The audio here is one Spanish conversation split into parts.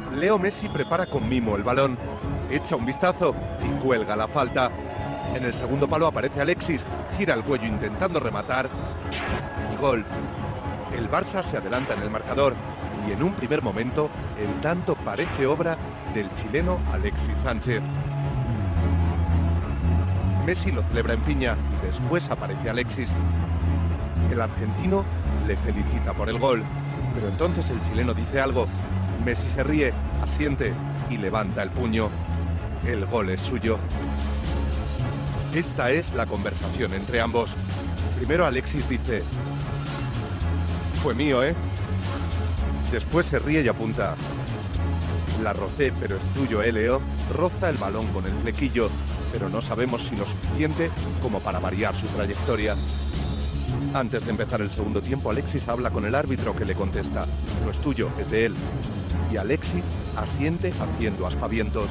Leo Messi prepara con mimo el balón, echa un vistazo y cuelga la falta. En el segundo palo aparece Alexis, gira el cuello intentando rematar y gol. El Barça se adelanta en el marcador y en un primer momento el tanto parece obra del chileno Alexis Sánchez. Messi lo celebra en piña y después aparece Alexis. El argentino le felicita por el gol, pero entonces el chileno dice algo. Messi se ríe, asiente y levanta el puño. El gol es suyo. Esta es la conversación entre ambos. Primero Alexis dice: fue mío, ¿eh? Después se ríe y apunta: la rocé, pero es tuyo, Leo. Roza el balón con el flequillo, pero no sabemos si lo suficiente como para variar su trayectoria. Antes de empezar el segundo tiempo, Alexis habla con el árbitro, que le contesta: no es tuyo, es de él. Y Alexis asiente haciendo aspavientos.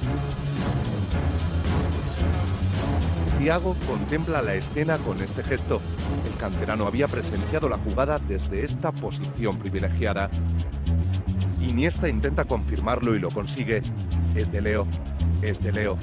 Thiago contempla la escena con este gesto. El canterano había presenciado la jugada desde esta posición privilegiada. Iniesta intenta confirmarlo y lo consigue. Es de Leo, es de Leo.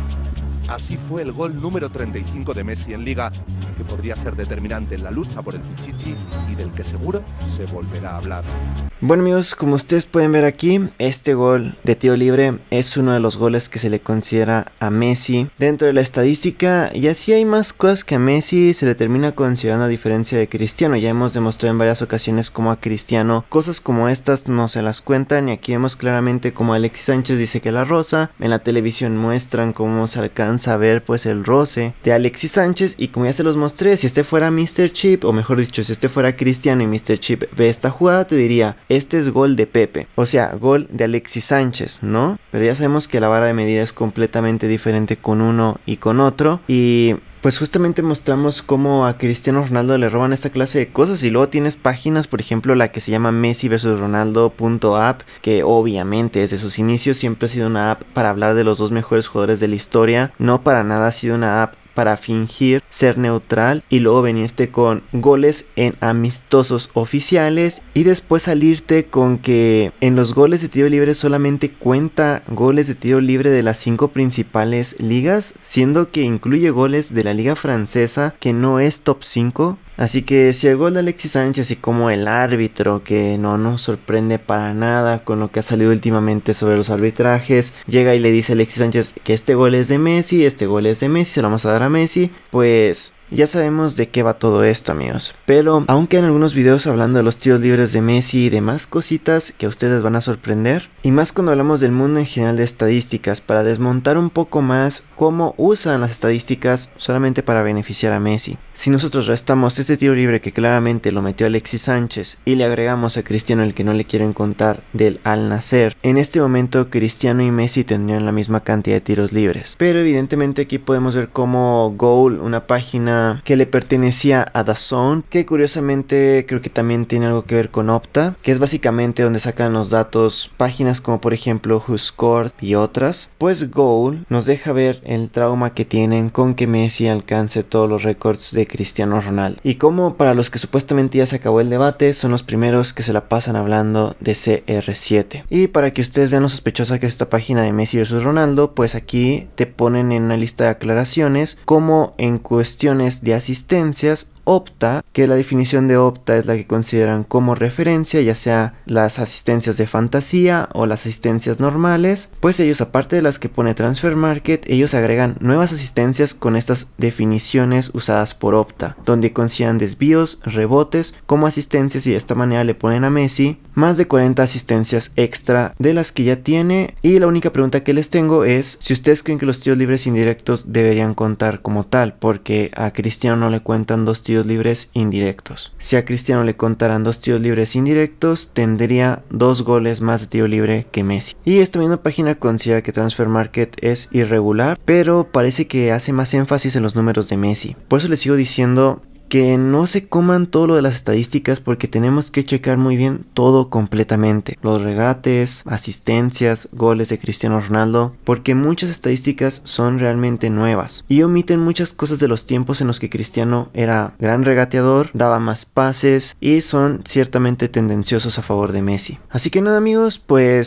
Así fue el gol número 35 de Messi en Liga, que podría ser determinante en la lucha por el Pichichi y del que seguro se volverá a hablar. Bueno amigos, como ustedes pueden ver aquí, este gol de tiro libre es uno de los goles que se le considera a Messi dentro de la estadística, y así hay más cosas que a Messi se le termina considerando a diferencia de Cristiano. Ya hemos demostrado en varias ocasiones como a Cristiano cosas como estas no se las cuentan, y aquí vemos claramente como Alexis Sánchez dice que la roza. En la televisión muestran cómo se alcanza a ver pues el roce de Alexis Sánchez, y como ya se los mostré, si este fuera Mr. Chip, o mejor dicho, si este fuera Cristiano y Mr. Chip ve esta jugada, te diría: este es gol de Pepe, o sea, gol de Alexis Sánchez, ¿no? Pero ya sabemos que la vara de medida es completamente diferente con uno y con otro, y pues justamente mostramos cómo a Cristiano Ronaldo le roban esta clase de cosas. Y luego tienes páginas, por ejemplo la que se llama Messi vs Ronaldo.app, que obviamente desde sus inicios siempre ha sido una app para hablar de los dos mejores jugadores de la historia. No para nada ha sido una app para fingir ser neutral y luego venirte con goles en amistosos oficiales, y después salirte con que en los goles de tiro libre solamente cuenta goles de tiro libre de las 5 principales ligas, siendo que incluye goles de la liga francesa, que no es top 5. Así que si el gol de Alexis Sánchez, y como el árbitro, que no nos sorprende para nada con lo que ha salido últimamente sobre los arbitrajes, llega y le dice a Alexis Sánchez que este gol es de Messi, este gol es de Messi, se lo vamos a dar a Messi, pues ya sabemos de qué va todo esto amigos. Pero aún quedan algunos videos hablando de los tiros libres de Messi y demás cositas que a ustedes van a sorprender, y más cuando hablamos del mundo en general de estadísticas, para desmontar un poco más cómo usan las estadísticas solamente para beneficiar a Messi. Si nosotros restamos este tiro libre que claramente lo metió Alexis Sánchez y le agregamos a Cristiano el que no le quieren contar del Al Nassr, en este momento Cristiano y Messi tendrían la misma cantidad de tiros libres. Pero evidentemente aquí podemos ver cómo Goal, una página que le pertenecía a DAZN, que curiosamente creo que también tiene algo que ver con Opta, que es básicamente donde sacan los datos páginas como por ejemplo WhoScored y otras. Pues Goal nos deja ver el trauma que tienen con que Messi alcance todos los récords de Cristiano Ronaldo, y como para los que supuestamente ya se acabó el debate, son los primeros que se la pasan hablando de CR7. Y para que ustedes vean lo sospechosa que es esta página de Messi vs Ronaldo, pues aquí te ponen en una lista de aclaraciones como en cuestiones de asistencias, Opta, que la definición de Opta es la que consideran como referencia, ya sea las asistencias de fantasía o las asistencias normales, pues ellos, aparte de las que pone Transfer Market, ellos agregan nuevas asistencias con estas definiciones usadas por Opta, donde consideran desvíos, rebotes como asistencias, y de esta manera le ponen a Messi más de 40 asistencias extra de las que ya tiene. Y la única pregunta que les tengo es si ustedes creen que los tiros libres indirectos deberían contar como tal, porque a Cristiano no le cuentan 2 tiros libres indirectos. Si a Cristiano le contaran 2 tiros libres indirectos, tendría 2 goles más de tiro libre que Messi. Y esta misma página considera que Transfer Market es irregular, pero parece que hace más énfasis en los números de Messi. Por eso les sigo diciendo que no se coman todo lo de las estadísticas, porque tenemos que checar muy bien todo completamente. Los regates, asistencias, goles de Cristiano Ronaldo, porque muchas estadísticas son realmente nuevas y omiten muchas cosas de los tiempos en los que Cristiano era gran regateador, daba más pases y son ciertamente tendenciosos a favor de Messi. Así que nada amigos, pues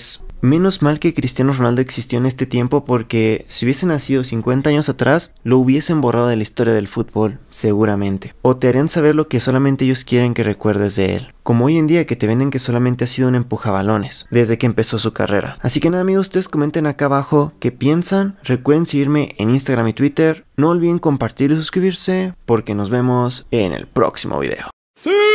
Menos mal que Cristiano Ronaldo existió en este tiempo, porque si hubiese nacido 50 años atrás, lo hubiesen borrado de la historia del fútbol, seguramente. O te harían saber lo que solamente ellos quieren que recuerdes de él. Como hoy en día, que te venden que solamente ha sido un empujabalones desde que empezó su carrera. Así que nada, amigos, ustedes comenten acá abajo qué piensan. Recuerden seguirme en Instagram y Twitter. No olviden compartir y suscribirse, porque nos vemos en el próximo video. ¡Sí!